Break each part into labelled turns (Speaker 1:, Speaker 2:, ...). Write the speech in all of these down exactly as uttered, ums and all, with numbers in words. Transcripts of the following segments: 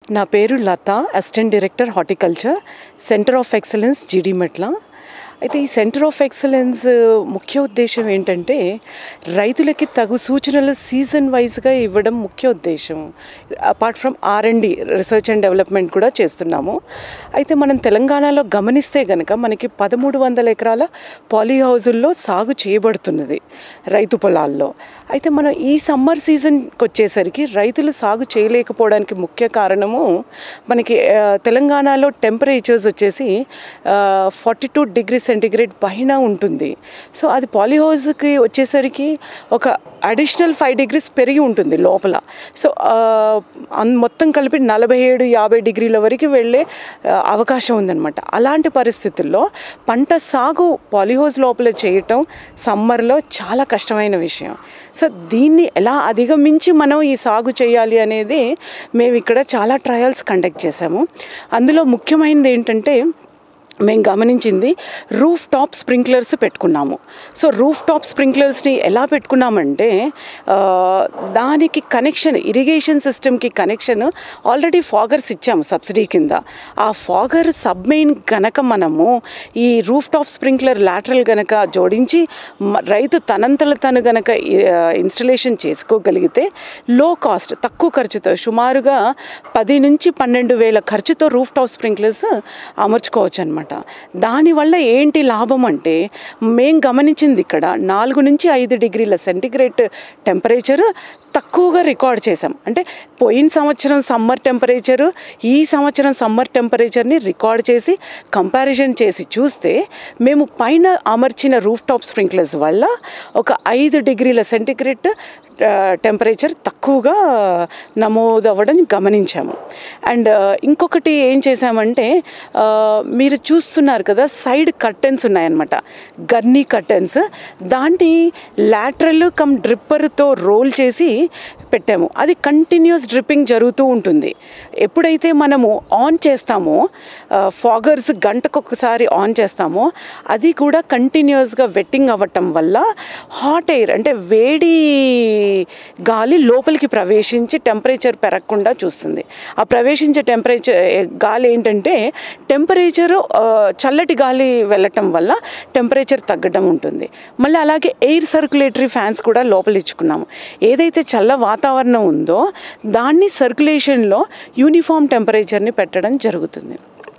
Speaker 1: నా పేరు Latha, assistant director horticulture, centre of excellence Jeedimetla. అయితే ఈ సెంటర్ ఆఫ్ ఎక్సలెన్స్ ముఖ్య ఉద్దేశం ఏంటంటే రైతులకి తగు సూచనలు సీజన్ వైజ్గా ఇవ్వడం ముఖ్య ఉద్దేశం. Apart from R and D research and development కూడా చేస్తున్నాము. అయితే మనం తెలంగాణలో గమనిస్తే కనుక మనకి పదమూడు వందల ఎకరాల పాలీ హౌజుల్లో సాగు చేయబడుతున్నది రైతు పొలాల్లో. అయితే మనం ఈ సమ్మర్ సీజన్కి వచ్చేసరికి రైతులు సాగు చేయలేకపోవడానికి ముఖ్య కారణము మనకి తెలంగాణలో టెంపరేచర్స్ వచ్చేసి ఫార్టీ టూ డిగ్రీ సెంటిగ్రేడ్ పైన ఉంటుంది. సో అది పాలీ హౌస్కి వచ్చేసరికి ఒక అడిషనల్ ఫైవ్ డిగ్రీస్ పెరిగి ఉంటుంది లోపల. సో మొత్తం కలిపి నలభై ఏడు యాభై డిగ్రీల వరకు వెళ్ళే అవకాశం ఉందన్నమాట. అలాంటి పరిస్థితుల్లో పంట సాగు పాలీ హౌస్ లోపల చేయటం సమ్మర్లో చాలా కష్టమైన విషయం. సో దీన్ని ఎలా అధిగమించి మనం ఈ సాగు చేయాలి అనేది మేము ఇక్కడ చాలా ట్రయల్స్ కండక్ట్ చేశాము. అందులో ముఖ్యమైనది ఏంటంటే మేము గమనించింది రూఫ్ టాప్ స్ప్రింక్లర్స్ పెట్టుకున్నాము. సో రూఫ్ టాప్ స్ప్రింక్లర్స్ని ఎలా పెట్టుకున్నామంటే దానికి కనెక్షన్ ఇరిగేషన్ సిస్టమ్కి కనెక్షన్ ఆల్రెడీ ఫాగర్స్ ఇచ్చాము సబ్సిడీ కింద. ఆ ఫాగర్ సబ్మెయిన్ గనక మనము ఈ రూఫ్ టాప్ స్ప్రింక్లర్ లాటరల్ గనక జోడించి రైతు తనంతల తను గనక ఇన్స్టలేషన్ చేసుకోగలిగితే లో కాస్ట్ తక్కువ ఖర్చుతో సుమారుగా పది నుంచి పన్నెండు వేల ఖర్చుతో రూఫ్ టాప్ స్ప్రింక్లర్స్ అమర్చుకోవచ్చు అనమాట. దానివల్ల ఏంటి లాభం అంటే మేం గమనించింది ఇక్కడ నాలుగు నుంచి ఐదు డిగ్రీల సెంటిగ్రేడ్ టెంపరేచర్ తక్కువగా రికార్డ్ చేసాం. అంటే పోయిన సంవత్సరం సమ్మర్ టెంపరేచరు ఈ సంవత్సరం సమ్మర్ టెంపరేచర్ని రికార్డ్ చేసి కంపారిజన్ చేసి చూస్తే మేము పైన అమర్చిన రూఫ్ టాప్ స్ప్రింక్లర్స్ వల్ల ఒక ఐదు డిగ్రీల సెంటిగ్రేడ్ టెంపరేచర్ తక్కువగా నమోదు అవ్వడం గమనించాము. అండ్ ఇంకొకటి ఏం చేసామంటే మీరు చూస్తున్నారు కదా సైడ్ కర్టెన్స్ ఉన్నాయన్నమాట, గర్నీ కర్టెన్స్. దాన్ని లాటరల్ కమ్ డ్రిప్పర్తో రోల్ చేసి పెట్టాము. అది కంటిన్యూస్ డ్రిప్పింగ్ జరుగుతూ ఉంటుంది. ఎప్పుడైతే మనము ఆన్ చేస్తామో ఫాగర్స్ గంటకొకసారి ఆన్ చేస్తామో అది కూడా కంటిన్యూస్గా వెట్టింగ్ అవ్వటం వల్ల హాట్ ఎయిర్ అంటే వేడి గాలి లోపలికి ప్రవేశించి టెంపరేచర్ పెరగకుండా చూస్తుంది. ఆ ప్రవేశించే టెంపరేచర్ గాలి ఏంటంటే టెంపరేచరు చల్లటి గాలి వెళ్ళటం వల్ల టెంపరేచర్ తగ్గడం ఉంటుంది. మళ్ళీ అలాగే ఎయిర్ సర్క్యులేటరీ ఫ్యాన్స్ కూడా లోపల ఇచ్చుకున్నాము. ఏదైతే చల్ల వాతావరణం ఉందో దాన్ని సర్క్యులేషన్లో యూనిఫామ్ టెంపరేచర్ని పెట్టడం జరుగుతుంది.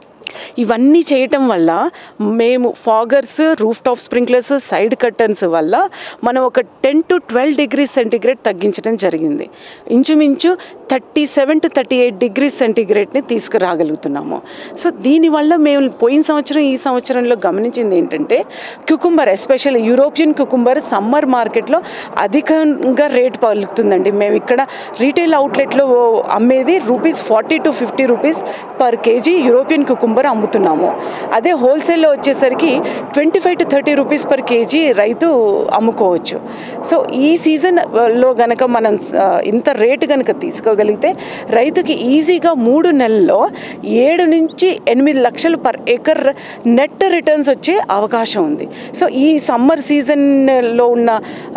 Speaker 1: ఇవన్నీ చేయటం వల్ల మేము foggers roof top sprinklers side curtains వల్ల మనం ఒక ten to twelve degree centigrade తగ్గించడం జరిగింది. ఇంచుమించు thirty seven to thirty eight degree సెంటిగ్రేడ్ని తీసుకురాగలుగుతున్నాము. సో దీనివల్ల మేము పోయిన సంవత్సరం ఈ సంవత్సరంలో గమనించింది ఏంటంటే cucumber especially European cucumber summer మార్కెట్లో అధికంగా రేట్ పలుకుతుందండి. మేము ఇక్కడ రీటైల్ అవుట్లెట్లో అమ్మేది rupees forty to fifty rupees per KG European cucumber అమ్ముతున్నాము. అదే హోల్సేల్లో వచ్చేసరికి twenty five to thirty rupees per KG రైతు అమ్ముకోవచ్చు. సో ఈ సీజన్లో గనక మనం ఇంత రేటు కనుక తీసుకోగలిగితే రైతుకి ఈజీగా మూడు నెలల్లో ఏడు నుంచి ఎనిమిది లక్షలు పర్ ఏకర్ నెట్ రిటర్న్స్ వచ్చే అవకాశం ఉంది. సో ఈ సమ్మర్ సీజన్లో ఉన్న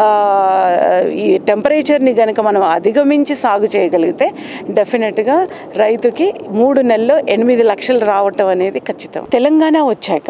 Speaker 1: ఈ టెంపరేచర్ని కనుక మనం అధిగమించి సాగు చేయగలిగితే డెఫినెట్గా రైతుకి మూడు నెలల్లో ఎనిమిది లక్షలు రావటం అనేది ఖచ్చితం. తెలంగాణ వచ్చాక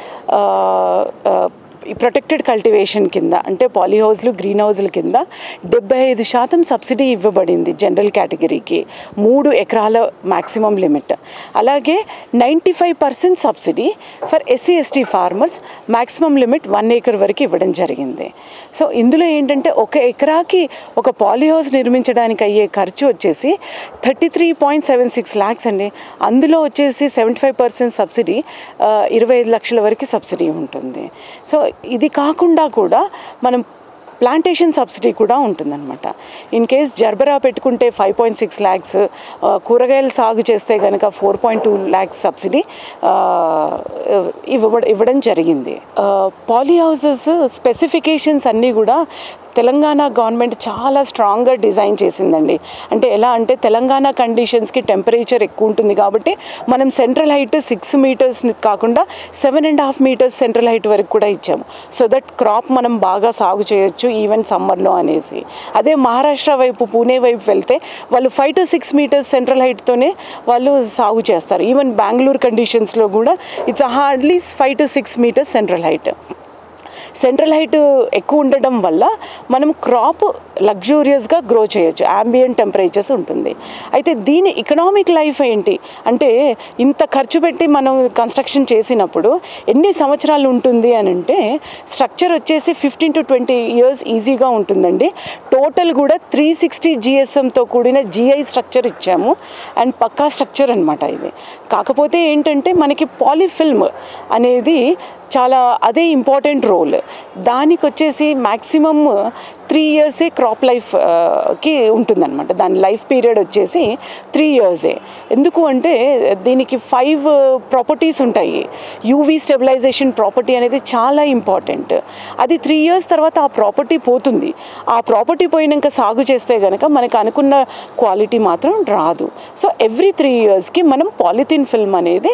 Speaker 1: ఈ ప్రొటెక్టెడ్ కల్టివేషన్ కింద అంటే పాలీ హౌస్లు గ్రీన్ హౌస్ల కింద డెబ్బై ఐదు శాతం సబ్సిడీ ఇవ్వబడింది జనరల్ కేటగిరీకి, మూడు ఎకరాల మ్యాక్సిమం లిమిట్. అలాగే ninety five percent subsidy for SC ST farmers maximum limit one acre వరకు ఇవ్వడం జరిగింది. సో ఇందులో ఏంటంటే ఒక ఎకరాకి ఒక పాలీ హౌస్ నిర్మించడానికి అయ్యే ఖర్చు వచ్చేసి thirty three point seven six lakhs అండి. అందులో వచ్చేసి సెవెంటీ ఫైవ్ పర్సెంట్ సబ్సిడీ ఇరవై ఐదు లక్షల వరకు సబ్సిడీ ఉంటుంది. సో ఇది కాకుండా కూడా మనం ప్లాంటేషన్ సబ్సిడీ కూడా ఉంటుందన్నమాట. ఇన్ కేస్ జర్బరా పెట్టుకుంటే ఫైవ్ పాయింట్ సిక్స్ ల్యాక్స్, కూరగాయలు సాగు చేస్తే కనుక four point two lakhs subsidy ఇవ్వ ఇవ్వడం జరిగింది. పాలీ హౌసెస్ స్పెసిఫికేషన్స్ అన్నీ కూడా తెలంగాణ గవర్నమెంట్ చాలా స్ట్రాంగ్గా డిజైన్ చేసిందండి. అంటే ఎలా అంటే తెలంగాణ కండిషన్స్కి టెంపరేచర్ ఎక్కువ ఉంటుంది కాబట్టి మనం సెంట్రల్ హైట్ సిక్స్ మీటర్స్ కాకుండా seven and half metres central height వరకు కూడా ఇచ్చాము. సో దట్ క్రాప్ మనం బాగా సాగు చేయొచ్చు, చేసుకోవచ్చు ఈవెన్ సమ్మర్లో అనేసి. అదే మహారాష్ట్ర వైపు పూణే వైపు వెళ్తే వాళ్ళు five to six metres central హైట్తోనే వాళ్ళు సాగు చేస్తారు. ఈవెన్ బెంగళూరు కండిషన్స్లో కూడా it's hardly five to six metres central height. Central height ఎక్కువ ఉండడం వల్ల మనం క్రాప్ లగ్జూరియస్గా గ్రో చేయొచ్చు, యాంబియంట్ టెంపరేచర్స్ ఉంటుంది. అయితే దీని ఎకనామిక్ లైఫ్ ఏంటి అంటే ఇంత ఖర్చు పెట్టి మనం కన్స్ట్రక్షన్ చేసినప్పుడు ఎన్ని సంవత్సరాలు ఉంటుంది అని అంటే స్ట్రక్చర్ వచ్చేసి ఫిఫ్టీన్ టు ట్వంటీ ఇయర్స్ ఈజీగా ఉంటుందండి. టోటల్ కూడా త్రీ సిక్స్టీ జిఎస్ఎంతో కూడిన జిఐ స్ట్రక్చర్ ఇచ్చాము అండ్ పక్కా స్ట్రక్చర్ అనమాట ఇది. కాకపోతే ఏంటంటే మనకి పాలిఫిల్మ్ అనేది చాలా అదే ఇంపార్టెంట్ రోల్. దానికి వచ్చేసి మ్యాక్సిమమ్ త్రీ ఇయర్సే క్రాప్ లైఫ్కి ఉంటుందన్నమాట. దాని లైఫ్ పీరియడ్ వచ్చేసి త్రీ ఇయర్సే. ఎందుకు అంటే దీనికి ఫైవ్ ప్రాపర్టీస్ ఉంటాయి. యూవీ స్టెబిలైజేషన్ ప్రాపర్టీ అనేది చాలా ఇంపార్టెంట్. అది త్రీ ఇయర్స్ తర్వాత ఆ ప్రాపర్టీ పోతుంది. ఆ ప్రాపర్టీ పోయినాక సాగు చేస్తే కనుక మనకు అనుకున్న క్వాలిటీ మాత్రం రాదు. సో ఎవ్రీ త్రీ ఇయర్స్కి మనం పాలిథిన్ ఫిల్మ్ అనేది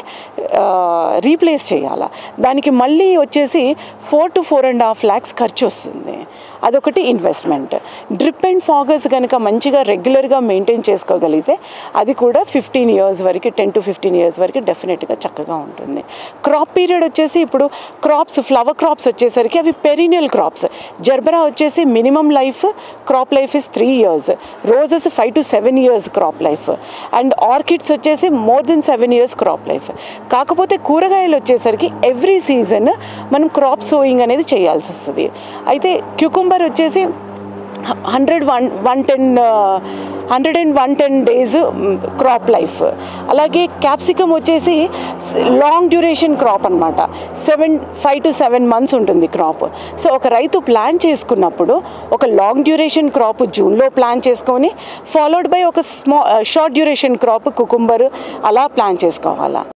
Speaker 1: రీప్లేస్ చేయాలి. దానికి మళ్ళీ వచ్చేసి four to four and half lakhs ఖర్చు వస్తుంది. అదొకటి ఇన్వెస్ట్మెంట్. డ్రిప్ అండ్ ఫాగర్స్ కనుక మంచిగా రెగ్యులర్గా మెయింటైన్ చేసుకోగలిగితే అది కూడా ఫిఫ్టీన్ ఇయర్స్ వరకు టెన్ టు ఫిఫ్టీన్ ఇయర్స్ వరకు డెఫినెట్గా చక్కగా ఉంటుంది. క్రాప్ పీరియడ్ వచ్చేసి ఇప్పుడు క్రాప్స్ ఫ్లవర్ క్రాప్స్ వచ్చేసరికి అవి పెరీనియల్ క్రాప్స్. జర్బరా వచ్చేసి minimum life crop life is three years, roses five to seven years crop life, and orchids వచ్చేసి more than seven years crop life. కాకపోతే కూరగాయలు వచ్చేసరికి ఎవ్రీ సీజన్ మనం క్రాప్ సోయింగ్ అనేది చేయాల్సి వస్తుంది. అయితే క్యూకుంబర్ వచ్చేసి hundred one one ten hundred and one ten days crop life. అలాగే క్యాప్సికమ్ వచ్చేసి లాంగ్ డ్యూరేషన్ క్రాప్ అనమాట. Seven five to seven months ఉంటుంది క్రాప్. సో ఒక రైతు ప్లాన్ చేసుకున్నప్పుడు ఒక లాంగ్ డ్యూరేషన్ క్రాప్ జూన్లో ప్లాన్ చేసుకొని ఫాలోడ్ బై ఒక స్మా షార్ట్ డ్యూరేషన్ క్రాప్ కుకుంబర్ అలా ప్లాన్ చేసుకోవాలా.